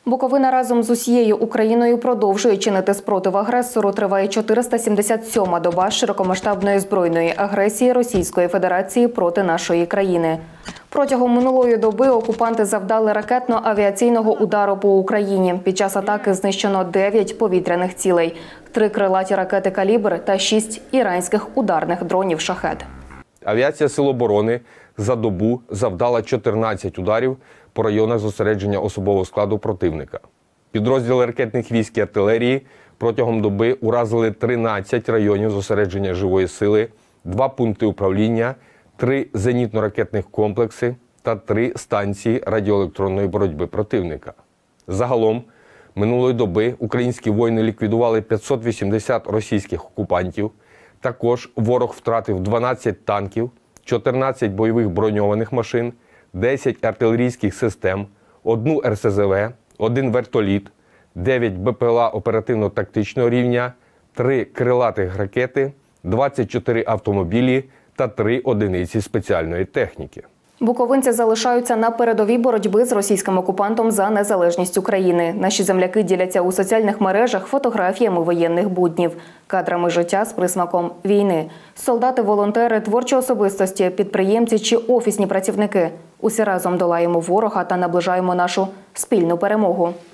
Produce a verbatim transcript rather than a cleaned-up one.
Буковина разом з усією Україною продовжує чинити спротив агресору. Триває чотириста сімдесят сьома доба широкомасштабної збройної агресії Російської Федерації проти нашої країни. Протягом минулої доби окупанти завдали ракетно-авіаційного удару по Україні. Під час атаки знищено дев'ять повітряних цілей, три крилаті ракети «Калібр» та шість іранських ударних дронів «Шахед». Авіація Сил оборони за добу завдала чотирнадцять ударів по районах зосередження особового складу противника. Підрозділи ракетних військ і артилерії протягом доби уразили тринадцять районів зосередження живої сили, два пункти управління, три зенітно-ракетних комплекси та три станції радіоелектронної боротьби противника. Загалом, минулої доби українські воїни ліквідували п'ятсот вісімдесят російських окупантів. Також ворог втратив дванадцять танків, чотирнадцять бойових броньованих машин, десять артилерійських систем, одну ер ес зе ве, один вертоліт, дев'ять бе пе ел а оперативно-тактичного рівня, три крилатих ракети, двадцять чотири автомобілі та три одиниці спеціальної техніки. Буковинці залишаються на передовій боротьби з російським окупантом за незалежність України. Наші земляки діляться у соціальних мережах фотографіями воєнних буднів, кадрами життя з присмаком війни. Солдати, волонтери, творчі особистості, підприємці чи офісні працівники – усі разом долаємо ворога та наближаємо нашу спільну перемогу.